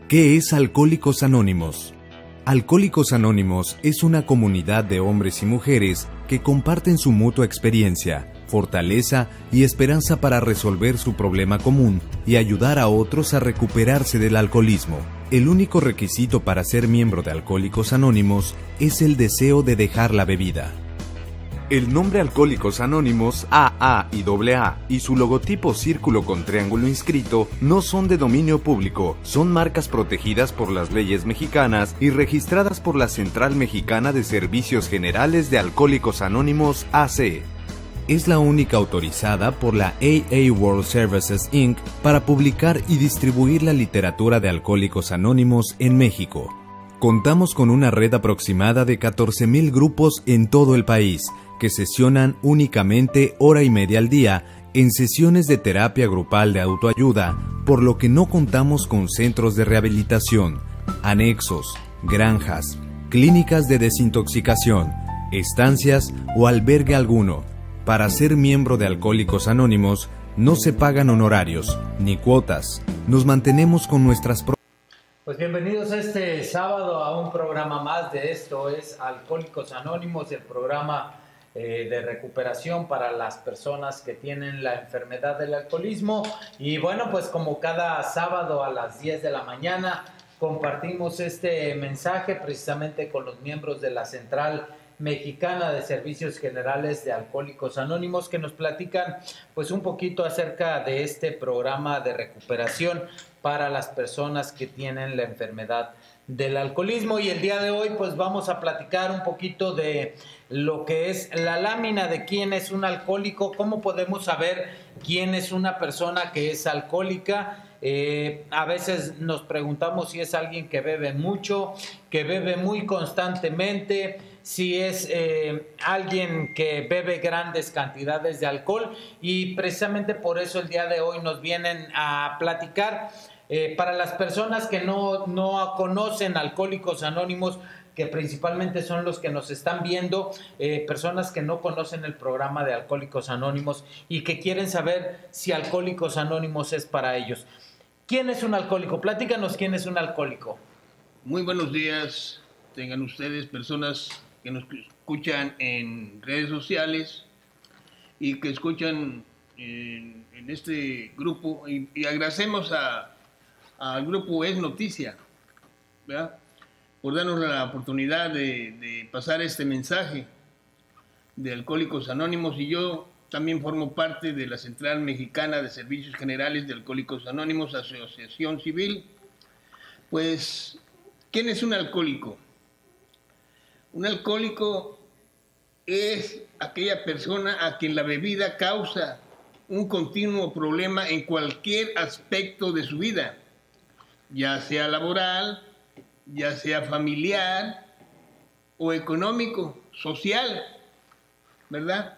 ¿Qué es Alcohólicos Anónimos? Alcohólicos Anónimos es una comunidad de hombres y mujeres que comparten su mutua experiencia, fortaleza y esperanza para resolver su problema común y ayudar a otros a recuperarse del alcoholismo. El único requisito para ser miembro de Alcohólicos Anónimos es el deseo de dejar la bebida. El nombre Alcohólicos Anónimos, AA y AA, y su logotipo círculo con triángulo inscrito no son de dominio público, son marcas protegidas por las leyes mexicanas y registradas por la Central Mexicana de Servicios Generales de Alcohólicos Anónimos, AC. Es la única autorizada por la AA World Services Inc. para publicar y distribuir la literatura de Alcohólicos Anónimos en México. Contamos con una red aproximada de 14,000 grupos en todo el país, que sesionan únicamente hora y media al día en sesiones de terapia grupal de autoayuda, por lo que no contamos con centros de rehabilitación, anexos, granjas, clínicas de desintoxicación, estancias o albergue alguno. Para ser miembro de Alcohólicos Anónimos no se pagan honorarios ni cuotas. Nos mantenemos con nuestras Pues bienvenidos este sábado a un programa más de esto es Alcohólicos Anónimos, el programa de recuperación para las personas que tienen la enfermedad del alcoholismo. Y bueno, pues como cada sábado a las 10 de la mañana compartimos este mensaje precisamente con los miembros de la Central Mexicana de Servicios Generales de Alcohólicos Anónimos, que nos platican pues un poquito acerca de este programa de recuperación para las personas que tienen la enfermedad del alcoholismo. Y el día de hoy pues vamos a platicar un poquito de lo que es la lámina de quién es un alcohólico, cómo podemos saber quién es una persona que es alcohólica. A veces nos preguntamos si es alguien que bebe mucho, que bebe muy constantemente, si es alguien que bebe grandes cantidades de alcohol, y precisamente por eso el día de hoy nos vienen a platicar. Para las personas que no conocen Alcohólicos Anónimos, que principalmente son los que nos están viendo, personas que no conocen el programa de Alcohólicos Anónimos y que quieren saber si Alcohólicos Anónimos es para ellos. ¿Quién es un alcohólico? Platícanos quién es un alcohólico. Muy buenos días, tengan ustedes, personas que nos escuchan en redes sociales y que escuchan en este grupo, y agradecemos al grupo Es Noticia, ¿verdad?, por darnos la oportunidad de pasar este mensaje de Alcohólicos Anónimos. Y yo también formo parte de la Central Mexicana de Servicios Generales de Alcohólicos Anónimos, asociación civil. Pues, ¿quién es un alcohólico? Un alcohólico es aquella persona a quien la bebida causa un continuo problema en cualquier aspecto de su vida, ya sea laboral, ya sea familiar o económico, social, ¿verdad?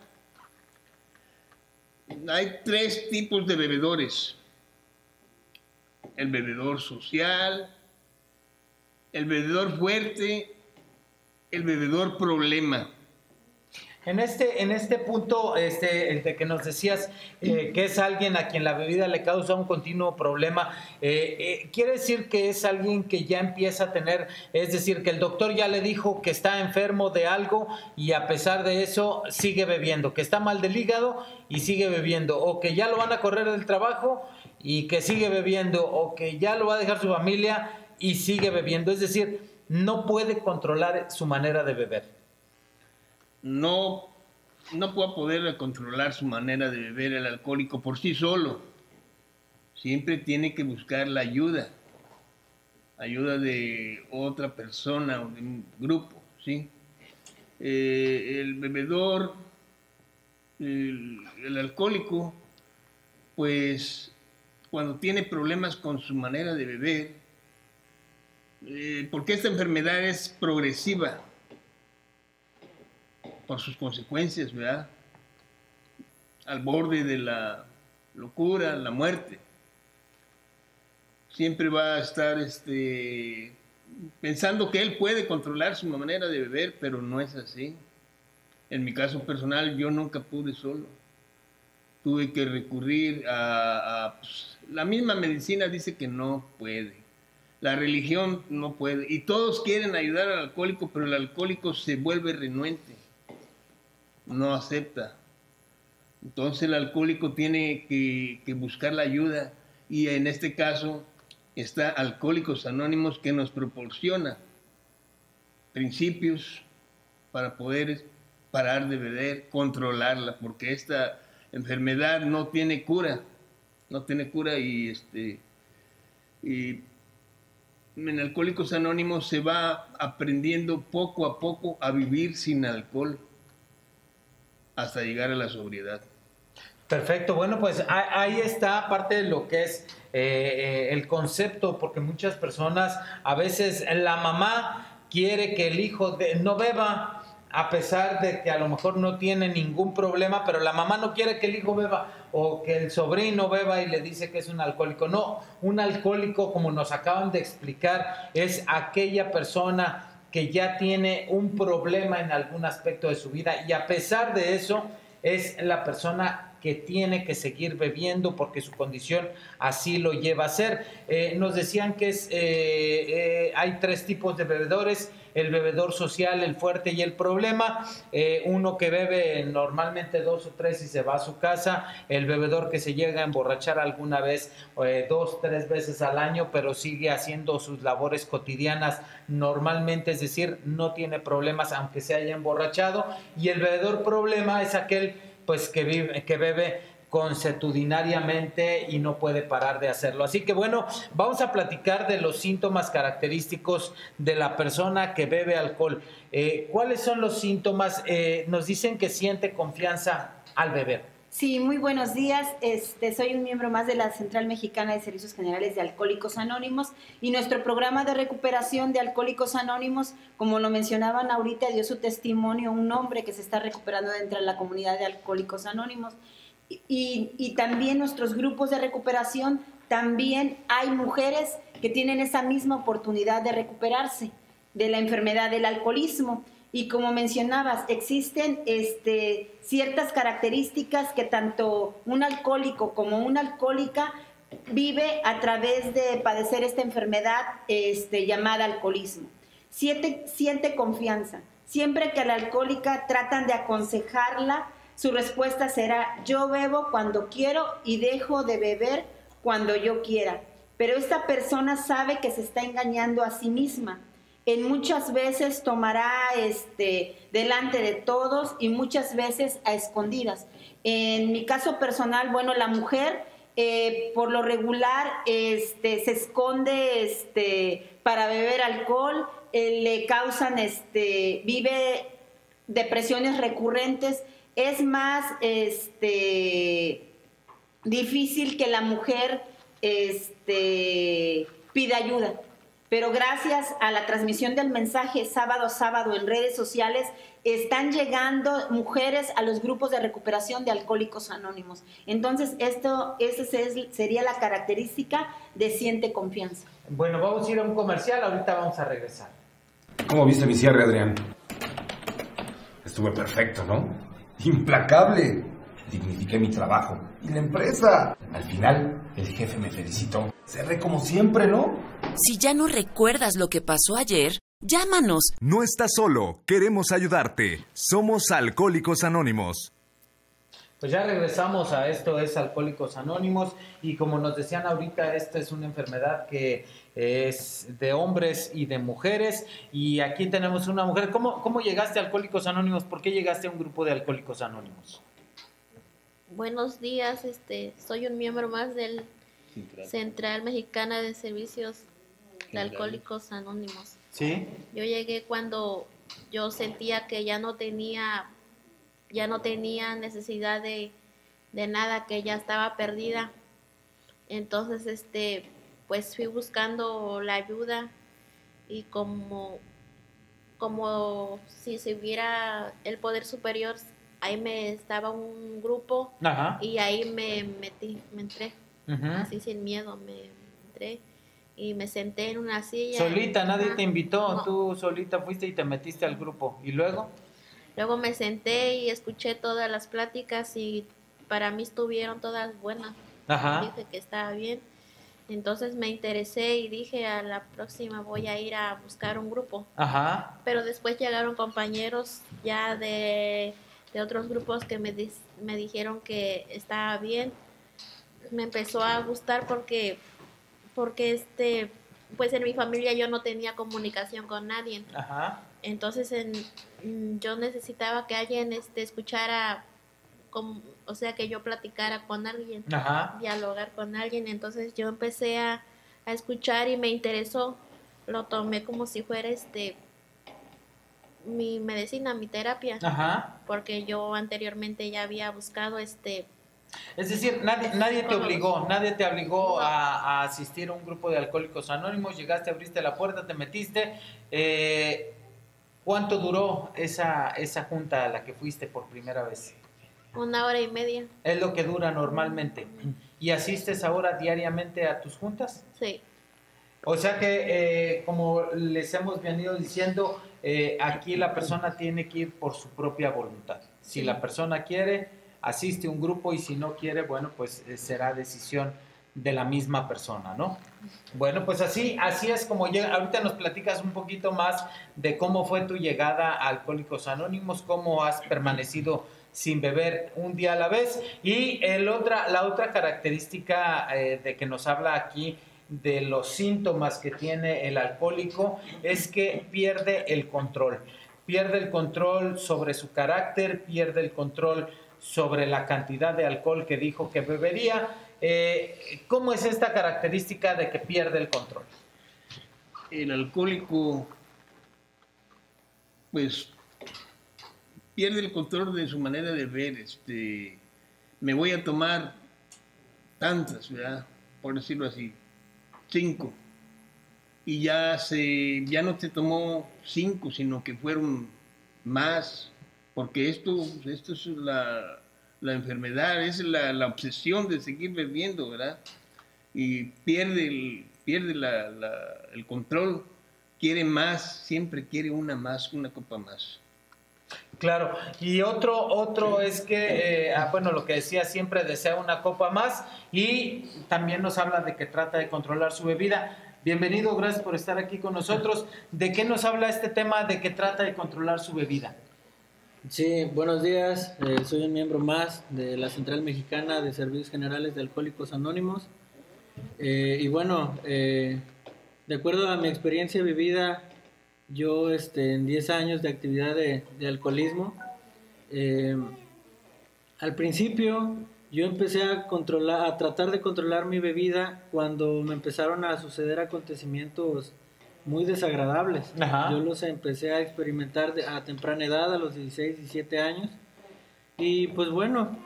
Hay tres tipos de bebedores: el bebedor social, el bebedor fuerte, el bebedor problema. En este punto, el de que nos decías que es alguien a quien la bebida le causa un continuo problema, quiere decir que es alguien que ya empieza a tener, es decir, que el doctor ya le dijo que está enfermo de algo y a pesar de eso sigue bebiendo, que está mal del hígado y sigue bebiendo, o que ya lo van a correr del trabajo y que sigue bebiendo, o que ya lo va a dejar su familia y sigue bebiendo. Es decir, no puede controlar su manera de beber. No puede poder controlar su manera de beber el alcohólico por sí solo. Siempre tiene que buscar la ayuda de otra persona o de un grupo, ¿sí? El bebedor, el alcohólico, pues cuando tiene problemas con su manera de beber, porque esta enfermedad es progresiva por sus consecuencias, ¿verdad?, al borde de la locura, la muerte. Siempre va a estar pensando que él puede controlar su manera de beber, pero no es así. En mi caso personal, yo nunca pude solo. Tuve que recurrir a la misma medicina dice que no puede. La religión no puede. Y todos quieren ayudar al alcohólico, pero el alcohólico se vuelve renuente, no acepta. Entonces el alcohólico tiene que buscar la ayuda, y en este caso está Alcohólicos Anónimos, que nos proporciona principios para poder parar de beber, controlarla, porque esta enfermedad no tiene cura, y en Alcohólicos Anónimos se va aprendiendo poco a poco a vivir sin alcohol hasta llegar a la sobriedad. Perfecto, bueno, pues ahí está parte de lo que es el concepto, porque muchas personas, a veces la mamá quiere que el hijo no beba, a pesar de que a lo mejor no tiene ningún problema, pero la mamá no quiere que el hijo beba, o que el sobrino beba, y le dice que es un alcohólico. No, un alcohólico, como nos acaban de explicar, es aquella persona que ya tiene un problema en algún aspecto de su vida, y a pesar de eso es la persona que tiene que seguir bebiendo porque su condición así lo lleva a hacer. Nos decían que hay 3 tipos de bebedores: el bebedor social, el fuerte y el problema. Uno que bebe normalmente 2 o 3 y se va a su casa. El bebedor que se llega a emborrachar alguna vez, 2, 3 veces al año, pero sigue haciendo sus labores cotidianas normalmente, es decir, no tiene problemas aunque se haya emborrachado. Y el bebedor problema es aquel pues que bebe consuetudinariamente y no puede parar de hacerlo. Así que bueno, vamos a platicar de los síntomas característicos de la persona que bebe alcohol. ¿Cuáles son los síntomas? Nos dicen que siente confianza al beber. Sí, muy buenos días. Soy un miembro más de la Central Mexicana de Servicios Generales de Alcohólicos Anónimos, y nuestro programa de recuperación de Alcohólicos Anónimos, como lo mencionaban ahorita, dio su testimonio un hombre que se está recuperando dentro de la comunidad de Alcohólicos Anónimos. Y también nuestros grupos de recuperación, también hay mujeres que tienen esa misma oportunidad de recuperarse de la enfermedad del alcoholismo. Y como mencionabas, existen ciertas características que tanto un alcohólico como una alcohólica vive a través de padecer esta enfermedad llamada alcoholismo. Siente confianza. Siempre que a la alcohólica tratan de aconsejarla, su respuesta será: yo bebo cuando quiero y dejo de beber cuando yo quiera. Pero esta persona sabe que se está engañando a sí misma. Muchas veces tomará delante de todos y muchas veces a escondidas. En mi caso personal, bueno, la mujer por lo regular se esconde para beber alcohol, le causan, vive depresiones recurrentes. Es más difícil que la mujer pida ayuda. Pero gracias a la transmisión del mensaje sábado a sábado en redes sociales, están llegando mujeres a los grupos de recuperación de Alcohólicos Anónimos. Entonces, esa sería la característica de siente confianza. Bueno, vamos a ir a un comercial, ahorita vamos a regresar. ¿Cómo viste mi cierre, Adrián? Estuve perfecto, ¿no? Implacable. Dignifiqué mi trabajo y la empresa. Al final, el jefe me felicitó. Cerré como siempre, ¿no? Si ya no recuerdas lo que pasó ayer, llámanos. No estás solo, queremos ayudarte. Somos Alcohólicos Anónimos. Pues ya regresamos a Esto es Alcohólicos Anónimos, y como nos decían ahorita, esta es una enfermedad que es de hombres y de mujeres, y aquí tenemos una mujer. ¿Cómo llegaste a Alcohólicos Anónimos? ¿Por qué llegaste a un grupo de Alcohólicos Anónimos? Buenos días, soy un miembro más del Central Mexicana de Servicios de Alcohólicos Anónimos. ¿Sí? Yo llegué cuando yo sentía que ya no tenía necesidad de nada, que ya estaba perdida. Entonces, pues fui buscando la ayuda, y como si se hubiera el poder superior, ahí estaba un grupo. Ajá. Y ahí me entré, así sin miedo, me entré y me senté en una silla. ¿Solita? ¿Nadie te invitó? No. ¿Tú solita fuiste y te metiste al grupo? ¿Y luego? Luego me senté y escuché todas las pláticas, y para mí estuvieron todas buenas. Ajá. Dije que estaba bien. Entonces me interesé y dije, a la próxima voy a ir a buscar un grupo. Ajá. Pero después llegaron compañeros ya de otros grupos que me dijeron que estaba bien. Me empezó a gustar porque pues en mi familia yo no tenía comunicación con nadie. Ajá. Entonces yo necesitaba que alguien escuchara, o sea, que yo platicara con alguien, ajá, dialogar con alguien. Entonces yo empecé a escuchar y me interesó. Lo tomé como si fuera mi medicina, mi terapia. Ajá. Porque yo anteriormente ya había buscado Es decir, nadie te obligó no. a asistir a un grupo de Alcohólicos Anónimos. Llegaste, abriste la puerta, te metiste. ¿Cuánto duró esa junta a la que fuiste por primera vez? 1 hora y media. Es lo que dura normalmente. ¿Y asistes ahora diariamente a tus juntas? Sí. O sea que, como les hemos venido diciendo, aquí la persona tiene que ir por su propia voluntad. Si la persona quiere, asiste a un grupo, y si no quiere, bueno, pues será decisión de la misma persona, ¿no? Bueno, pues así es como llega. Ahorita nos platicas un poquito más de cómo fue tu llegada a Alcohólicos Anónimos, cómo has permanecido sin beber un día a la vez, y la otra característica de que nos habla aquí de los síntomas que tiene el alcohólico es que pierde el control sobre su carácter, pierde el control sobre la cantidad de alcohol que dijo que bebería. ¿Cómo es esta característica de que pierde el control? El alcohólico, pues, pierde el control de su manera de ver. Me voy a tomar tantas, ¿verdad? Por decirlo así, 5. Y ya no te tomó 5, sino que fueron más, porque esto es la enfermedad, es la obsesión de seguir bebiendo, ¿verdad? Y pierde el control, quiere más, siempre quiere una copa más. Claro, y otro es que, bueno, lo que decía, siempre desea una copa más, y también nos habla de que trata de controlar su bebida. Bienvenido, gracias por estar aquí con nosotros. ¿De qué nos habla este tema de que trata de controlar su bebida? Sí, buenos días, soy un miembro más de la Central Mexicana de Servicios Generales de Alcohólicos Anónimos. Y bueno, de acuerdo a mi experiencia vivida, yo en 10 años de actividad de alcoholismo, al principio yo empecé a tratar de controlar mi bebida cuando me empezaron a suceder acontecimientos muy desagradables. Ajá. Yo los empecé a experimentar a temprana edad, a los 16, 17 años, y pues bueno,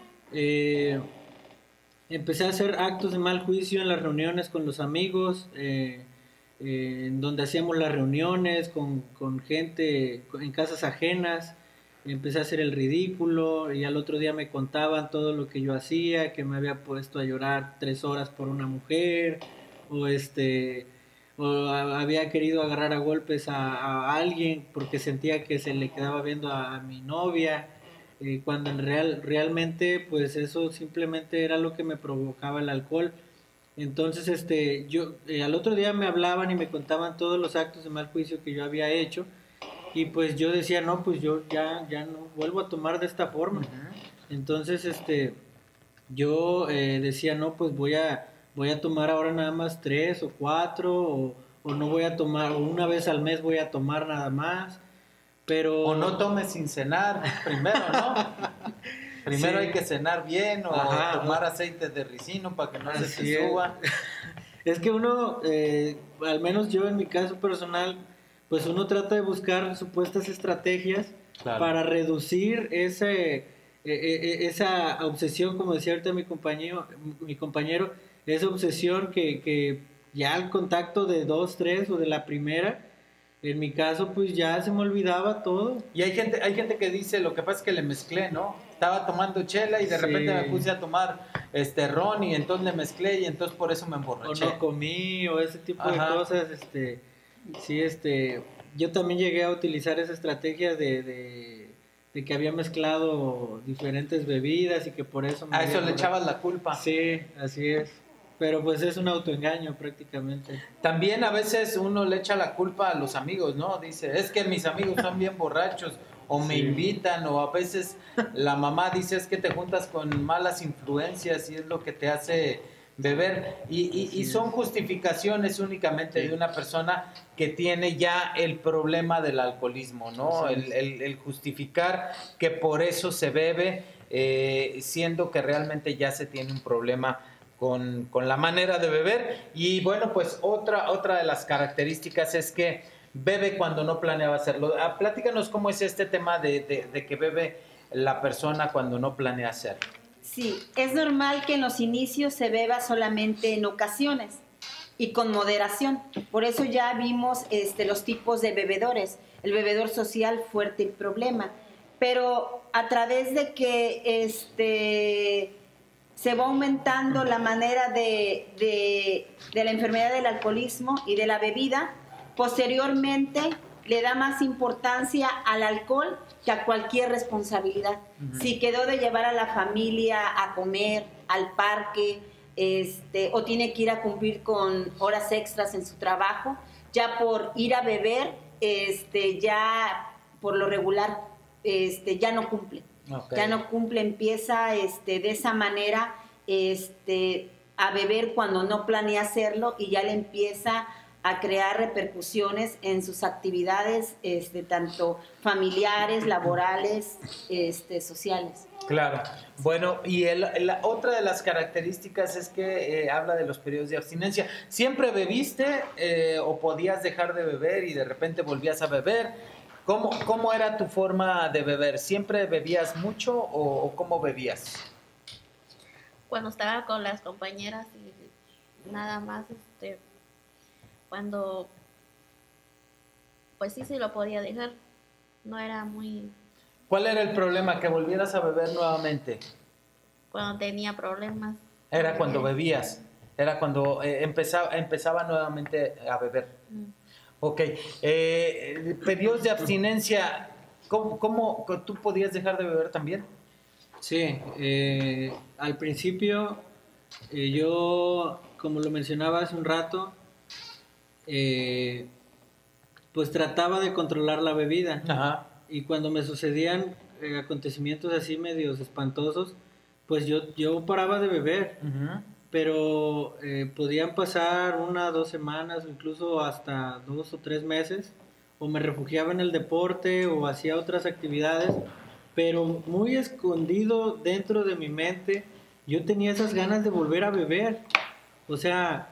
empecé a hacer actos de mal juicio en las reuniones con los amigos, en donde hacíamos las reuniones con gente en casas ajenas. Empecé a hacer el ridículo, y al otro día me contaban todo lo que yo hacía, que me había puesto a llorar 3 horas por una mujer, o había querido agarrar a golpes a alguien porque sentía que se le quedaba viendo a mi novia, cuando realmente pues eso simplemente era lo que me provocaba el alcohol. Entonces yo al otro día me hablaban y me contaban todos los actos de mal juicio que yo había hecho, y pues yo decía, no, pues yo ya no vuelvo a tomar de esta forma. Entonces yo decía, no, pues voy a tomar ahora nada más 3 o 4, o no voy a tomar, o una vez al mes voy a tomar nada más, pero... O no tomes sin cenar primero, ¿no? Primero sí. Hay que cenar bien, o tomar aceite de ricino para que no se te suba. Es que uno, al menos yo en mi caso personal, pues uno trata de buscar supuestas estrategias, claro, para reducir esa obsesión, como decía ahorita mi compañero, esa obsesión que ya al contacto de 2, 3 o de la primera, en mi caso pues ya se me olvidaba todo. Y hay gente que dice, lo que pasa es que le mezclé, ¿no? Estaba tomando chela y de repente me puse a tomar ron, y entonces le mezclé, y entonces por eso me emborraché. O no comí, o ese tipo de cosas. Sí, yo también llegué a utilizar esa estrategia de que había mezclado diferentes bebidas, y que por eso a eso le echabas la culpa. Sí, así es. Pero pues es un autoengaño prácticamente. También a veces uno le echa la culpa a los amigos, ¿no? Dice, es que mis amigos son bien borrachos, o me invitan, o a veces la mamá dice, es que te juntas con malas influencias y es lo que te hace beber. Y son justificaciones únicamente de una persona que tiene ya el problema del alcoholismo, ¿no? El justificar que por eso se bebe, siendo que realmente ya se tiene un problema con la manera de beber. Y bueno, pues otra de las características es que bebe cuando no planeaba hacerlo. Platícanos cómo es este tema de que bebe la persona cuando no planea hacerlo. Sí, es normal que en los inicios se beba solamente en ocasiones y con moderación. Por eso ya vimos los tipos de bebedores. El bebedor social, fuerte el problema. Pero a través de que se va aumentando la manera de la enfermedad del alcoholismo y de la bebida, posteriormente le da más importancia al alcohol que a cualquier responsabilidad. Si quedó de llevar a la familia a comer, al parque, o tiene que ir a cumplir con horas extras en su trabajo, ya por ir a beber, ya por lo regular, ya no cumple. Okay. Ya no cumple, empieza de esa manera a beber cuando no planea hacerlo y ya le empieza a crear repercusiones en sus actividades, tanto familiares, laborales, sociales. Claro. Bueno, y otra de las características es que habla de los periodos de abstinencia. ¿Siempre bebiste o podías dejar de beber y de repente volvías a beber? ¿Cómo era tu forma de beber? ¿Siempre bebías mucho o cómo bebías? Cuando estaba con las compañeras y nada más, cuando, pues sí lo podía dejar, no era muy... ¿Cuál era el problema? ¿Que volvieras a beber nuevamente? Cuando tenía problemas. Era cuando bebías, era cuando empezaba nuevamente a beber. Ok, periodos de abstinencia, ¿cómo tú podías dejar de beber también? Sí, al principio yo, como lo mencionaba hace un rato, pues trataba de controlar la bebida. Ajá. Y cuando me sucedían acontecimientos así medios espantosos, pues yo paraba de beber. Uh-huh. Pero podían pasar 1 o 2 semanas, o incluso hasta 2 o 3 meses, o me refugiaba en el deporte o hacía otras actividades, pero muy escondido dentro de mi mente yo tenía esas ganas de volver a beber. O sea,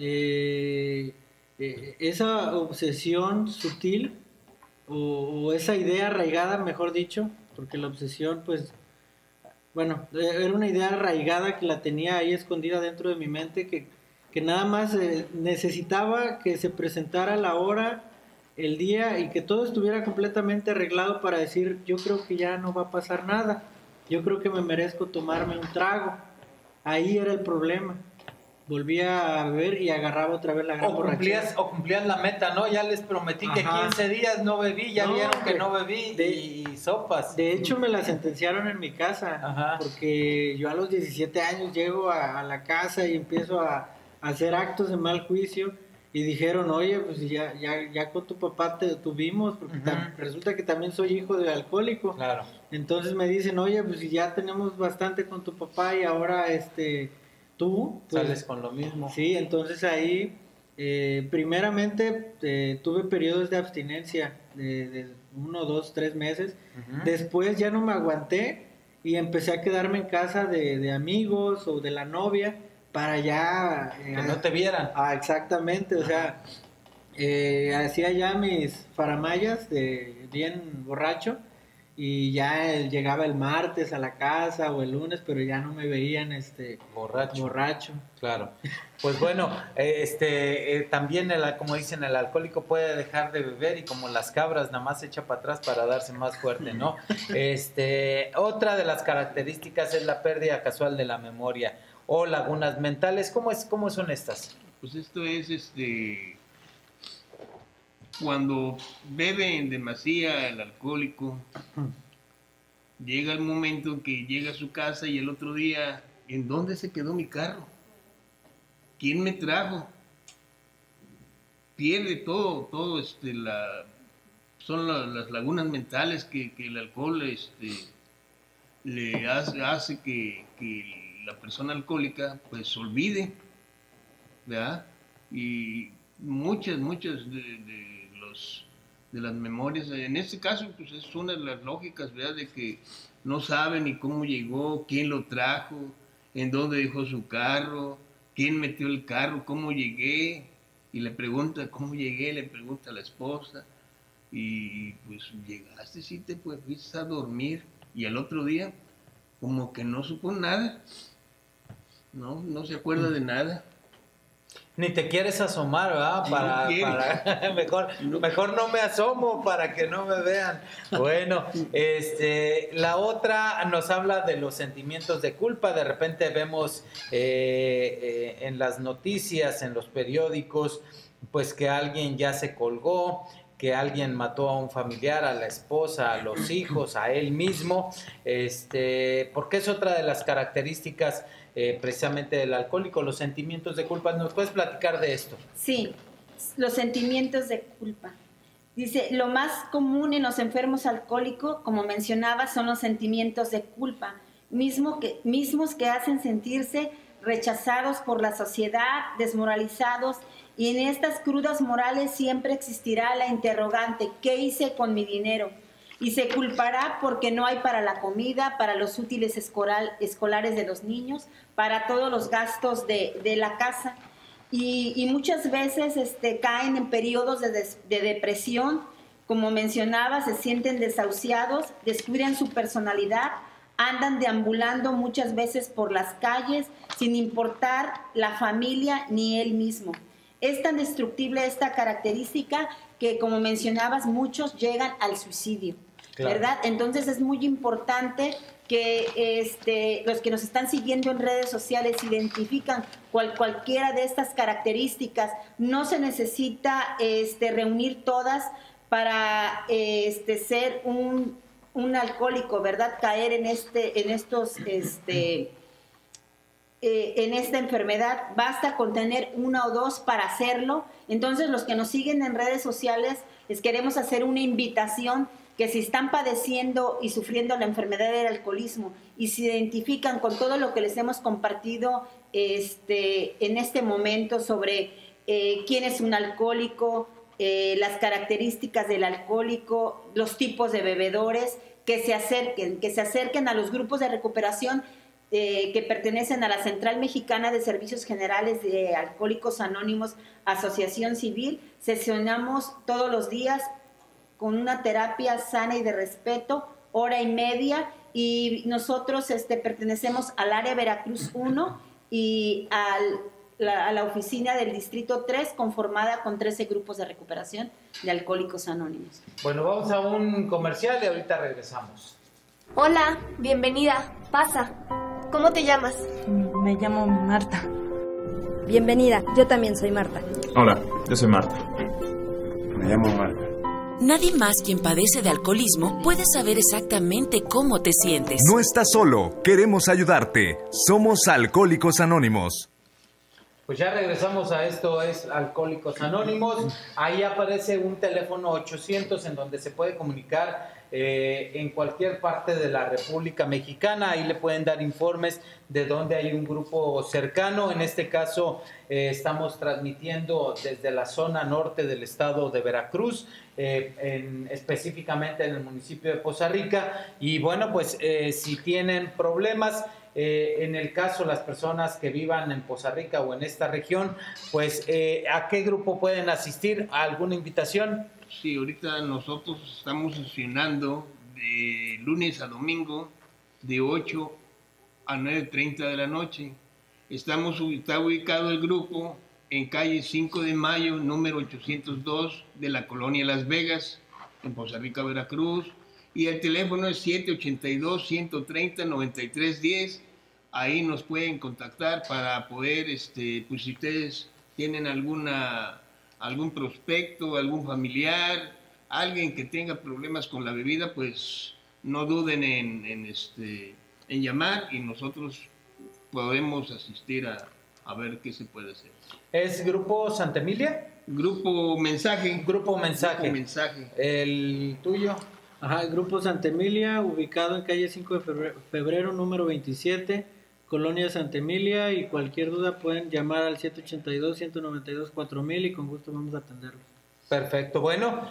esa obsesión sutil o esa idea arraigada, mejor dicho, porque la obsesión pues... Bueno, era una idea arraigada que la tenía ahí escondida dentro de mi mente, que nada más necesitaba que se presentara la hora, el día y que todo estuviera completamente arreglado para decir, yo creo que ya no va a pasar nada, yo creo que me merezco tomarme un trago. Ahí era el problema. Volvía a beber y agarraba otra vez la gran borrachera. O cumplías la meta, ¿no? Ya les prometí que 15 días no bebí, ya vieron que no bebí y sopas. De hecho, me la sentenciaron en mi casa. Ajá. Porque yo a los 17 años llego a la casa y empiezo a hacer actos de mal juicio y dijeron, oye, pues ya con tu papá te tuvimos, porque resulta que también soy hijo de alcohólico. Claro. Entonces me dicen, oye, pues ya tenemos bastante con tu papá y ahora tú pues, sales con lo mismo. Sí, entonces ahí primeramente tuve periodos de abstinencia de 1, 2, 3 meses. Después ya no me aguanté y empecé a quedarme en casa de amigos o de la novia para ya... que no te vieran. Exactamente, o sea, hacía ya mis faramayas de bien borracho. Y ya llegaba el martes a la casa o el lunes, pero ya no me veían borracho. Claro. Pues bueno, también como dicen, el alcohólico puede dejar de beber y como las cabras nada más se echa para atrás para darse más fuerte, ¿no? Otra de las características es la pérdida casual de la memoria o lagunas mentales. ¿Cómo son estas? Pues esto es cuando bebe en demasía el alcohólico, llega el momento que llega a su casa y el otro día, ¿en dónde se quedó mi carro? ¿quién me trajo? Pierde todo, son las lagunas mentales que el alcohol le hace que la persona alcohólica pues olvide, ¿verdad? Y muchas de las memorias, en este caso pues es una de las lógicas, ¿verdad? De que no sabe ni cómo llegó, quién lo trajo, en dónde dejó su carro, quién metió el carro, cómo llegué, y le pregunta cómo llegué, le pregunta a la esposa, y pues llegaste, sí te fuiste a dormir, y al otro día como que no supo nada, no se acuerda de nada. Ni te quieres asomar, ¿verdad? Mejor no me asomo para que no me vean. Bueno, la otra nos habla de los sentimientos de culpa. De repente vemos en las noticias, en los periódicos, pues que alguien ya se colgó, que alguien mató a un familiar, a la esposa, a los hijos, a él mismo, porque es otra de las características precisamente del alcohólico, los sentimientos de culpa. ¿Nos puedes platicar de esto? Sí, los sentimientos de culpa. Dice, lo más común en los enfermos alcohólicos, como mencionaba, son los sentimientos de culpa, mismos que hacen sentirse rechazados por la sociedad, desmoralizados, y en estas crudas morales siempre existirá la interrogante, ¿qué hice con mi dinero? Y se culpará porque no hay para la comida, para los útiles escolares de los niños, para todos los gastos de la casa. Y muchas veces caen en periodos de depresión, como mencionaba, se sienten desahuciados, descuidan su personalidad, andan deambulando muchas veces por las calles sin importar la familia ni él mismo. Es tan destructible esta característica que, como mencionabas, muchos llegan al suicidio. Claro. ¿Verdad? Entonces es muy importante que los que nos están siguiendo en redes sociales identifican cualquiera de estas características. No se necesita reunir todas para ser un alcohólico, ¿verdad? Caer en esta enfermedad. Basta con tener una o dos para hacerlo. Entonces, los que nos siguen en redes sociales, les queremos hacer una invitación que si están padeciendo y sufriendo la enfermedad del alcoholismo y se identifican con todo lo que les hemos compartido en este momento sobre quién es un alcohólico, las características del alcohólico, los tipos de bebedores, que se acerquen a los grupos de recuperación que pertenecen a la Central Mexicana de Servicios Generales de Alcohólicos Anónimos, Asociación Civil. Sesionamos todos los días con una terapia sana y de respeto, 1:30, y nosotros pertenecemos al área Veracruz 1 y a la oficina del Distrito 3, conformada con 13 grupos de recuperación de Alcohólicos Anónimos. Bueno, vamos a un comercial y ahorita regresamos. Hola, bienvenida, pasa. ¿Cómo te llamas? Me llamo Marta. Bienvenida, yo también soy Marta. Hola, yo soy Marta. Me llamo Marta. Nadie más quien padece de alcoholismo puede saber exactamente cómo te sientes. No estás solo, queremos ayudarte. Somos Alcohólicos Anónimos. Pues ya regresamos a Esto es Alcohólicos Anónimos. Ahí aparece un teléfono 800 en donde se puede comunicar en cualquier parte de la República Mexicana. Ahí le pueden dar informes de dónde hay un grupo cercano. En este caso estamos transmitiendo desde la zona norte del estado de Veracruz, específicamente en el municipio de Poza Rica. Y bueno, pues si tienen problemas, en el caso las personas que vivan en Poza Rica o en esta región, pues ¿a qué grupo pueden asistir? ¿A alguna invitación? Sí, ahorita nosotros estamos sesionando de lunes a domingo de 8 a 9:30 de la noche. Está ubicado el grupo en calle 5 de Mayo, número 802 de la colonia Las Vegas, en Poza Rica, Veracruz. Y el teléfono es 782-130-9310. Ahí nos pueden contactar para poder, pues si ustedes tienen algún prospecto, algún familiar, alguien que tenga problemas con la bebida, pues no duden en llamar y nosotros podemos asistir a a ver qué se puede hacer. ¿Es Grupo Santa Emilia? Grupo Mensaje. Grupo Mensaje. Grupo Mensaje. ¿El tuyo? Ajá, el Grupo Santa Emilia, ubicado en calle 5 de febrero, número 27, Colonia Santa Emilia, y cualquier duda pueden llamar al 782-192-4000 y con gusto vamos a atenderlos. Perfecto, bueno,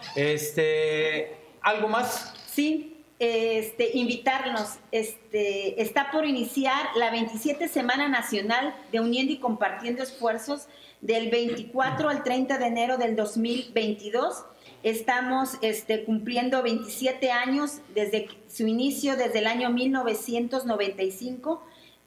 ¿algo más? Sí, invitarnos, está por iniciar la 27 Semana Nacional de Uniendo y Compartiendo Esfuerzos del 24 al 30 de enero del 2022. Estamos cumpliendo 27 años desde su inicio, desde el año 1995.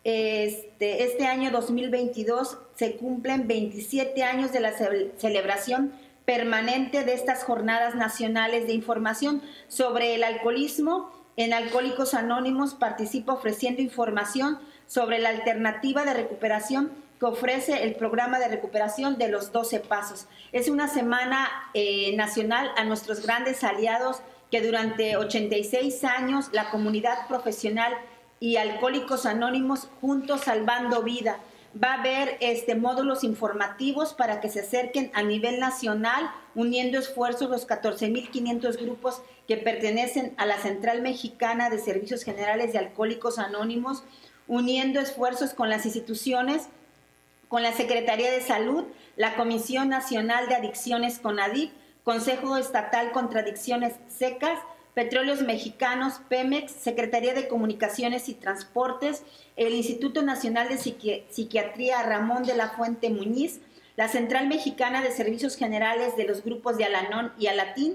Este año 2022 se cumplen 27 años de la celebración permanente de estas jornadas nacionales de información sobre el alcoholismo. En Alcohólicos Anónimos participa ofreciendo información sobre la alternativa de recuperación que ofrece el programa de recuperación de los 12 pasos. Es una semana nacional a nuestros grandes aliados que durante 86 años la comunidad profesional y Alcohólicos Anónimos juntos salvando vida. Va a haber módulos informativos para que se acerquen a nivel nacional, uniendo esfuerzos los 14.500 grupos que pertenecen a la Central Mexicana de Servicios Generales de Alcohólicos Anónimos, uniendo esfuerzos con las instituciones, con la Secretaría de Salud, la Comisión Nacional de Adicciones CONADIC, Consejo Estatal contra Adicciones Secas, Petróleos Mexicanos, Pemex, Secretaría de Comunicaciones y Transportes, el Instituto Nacional de Psiquiatría Ramón de la Fuente Muñiz, la Central Mexicana de Servicios Generales de los grupos de Al-Anon y Alatín,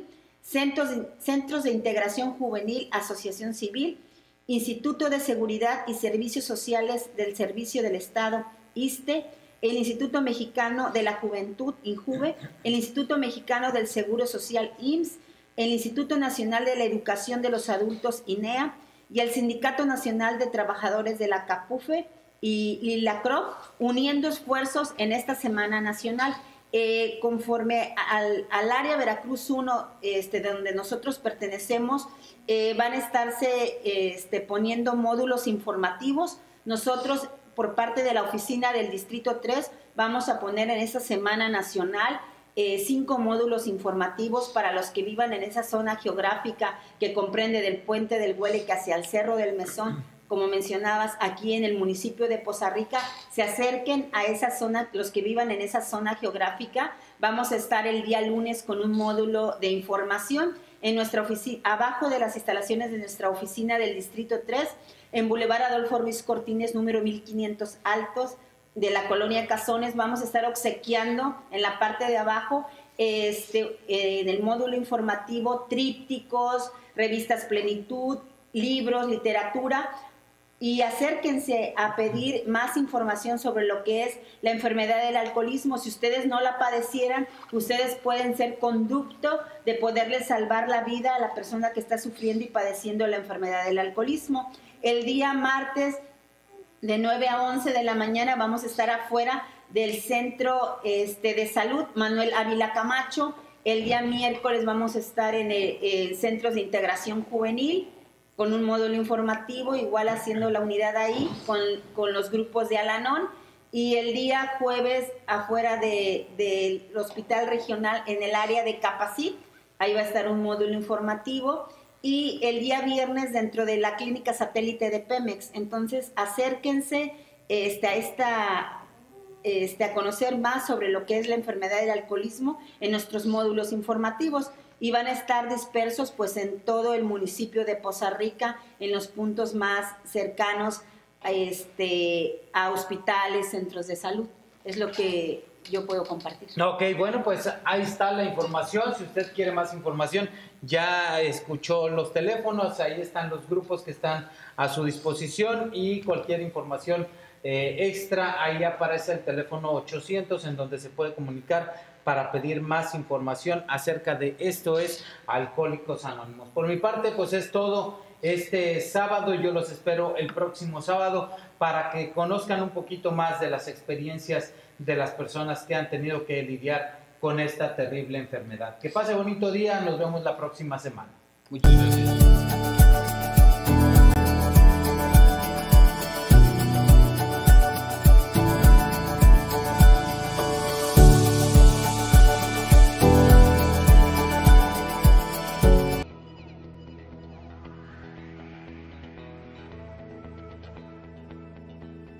Centros de Integración Juvenil, Asociación Civil, Instituto de Seguridad y Servicios Sociales del Servicio del Estado, ISSSTE, el Instituto Mexicano de la Juventud, INJUVE, el Instituto Mexicano del Seguro Social, IMSS, el Instituto Nacional de la Educación de los Adultos, INEA, y el Sindicato Nacional de Trabajadores de la CAPUFE y la CROC, uniendo esfuerzos en esta Semana Nacional. Conforme al área Veracruz 1, donde nosotros pertenecemos, van a estarse poniendo módulos informativos. Nosotros, por parte de la oficina del Distrito 3, vamos a poner en esta Semana Nacional 5 módulos informativos para los que vivan en esa zona geográfica que comprende del Puente del Hueleque hacia el Cerro del Mesón, como mencionabas, aquí en el municipio de Poza Rica, se acerquen a esa zona, los que vivan en esa zona geográfica. Vamos a estar el día lunes con un módulo de información en nuestra oficina, abajo de las instalaciones de nuestra oficina del Distrito 3, en Boulevard Adolfo Ruiz Cortines, número 1500 Altos, de la colonia Cazones. Vamos a estar obsequiando en la parte de abajo, en el módulo informativo, trípticos, revistas Plenitud, libros, literatura, y acérquense a pedir más información sobre lo que es la enfermedad del alcoholismo. Si ustedes no la padecieran, ustedes pueden ser conducto de poderle salvar la vida a la persona que está sufriendo y padeciendo la enfermedad del alcoholismo. El día martes, de 9 a 11 de la mañana, vamos a estar afuera del Centro de Salud Manuel Ávila Camacho. El día miércoles vamos a estar en el Centros de Integración Juvenil con un módulo informativo, igual haciendo la unidad ahí con los grupos de Al-Anon. Y el día jueves afuera del Hospital Regional en el área de Capacit, ahí va a estar un módulo informativo. Y el día viernes dentro de la clínica satélite de Pemex. Entonces acérquense a conocer más sobre lo que es la enfermedad del alcoholismo en nuestros módulos informativos, y van a estar dispersos pues en todo el municipio de Poza Rica, en los puntos más cercanos a hospitales, centros de salud. Es lo que yo puedo compartir. Ok, bueno, pues ahí está la información. Si usted quiere más información, ya escuchó los teléfonos, ahí están los grupos que están a su disposición, y cualquier información extra, ahí aparece el teléfono 800 en donde se puede comunicar para pedir más información acerca de esto es Alcohólicos Anónimos. Por mi parte, pues es todo este sábado. Yo los espero el próximo sábado para que conozcan un poquito más de las experiencias de las personas que han tenido que lidiar con esta terrible enfermedad. Que pase bonito día, nos vemos la próxima semana. Muchas gracias.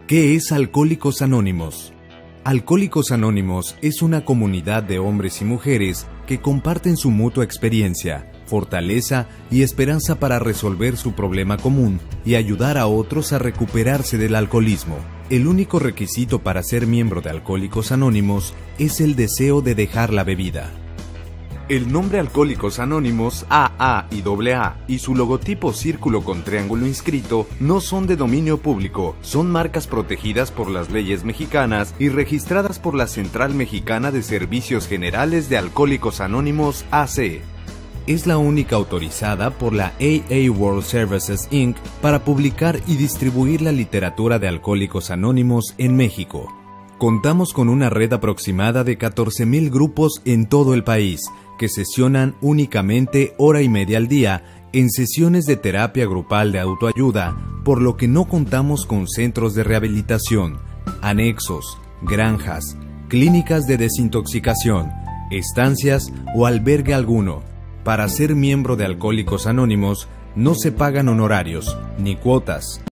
¿Qué es Alcohólicos Anónimos? Alcohólicos Anónimos es una comunidad de hombres y mujeres que comparten su mutua experiencia, fortaleza y esperanza para resolver su problema común y ayudar a otros a recuperarse del alcoholismo. El único requisito para ser miembro de Alcohólicos Anónimos es el deseo de dejar la bebida. El nombre Alcohólicos Anónimos, AA y AA, y su logotipo círculo con triángulo inscrito no son de dominio público, son marcas protegidas por las leyes mexicanas y registradas por la Central Mexicana de Servicios Generales de Alcohólicos Anónimos, AC. Es la única autorizada por la AA World Services Inc. para publicar y distribuir la literatura de Alcohólicos Anónimos en México. Contamos con una red aproximada de 14,000 grupos en todo el país, que sesionan únicamente hora y media al día en sesiones de terapia grupal de autoayuda, por lo que no contamos con centros de rehabilitación, anexos, granjas, clínicas de desintoxicación, estancias o albergue alguno. Para ser miembro de Alcohólicos Anónimos no se pagan honorarios ni cuotas.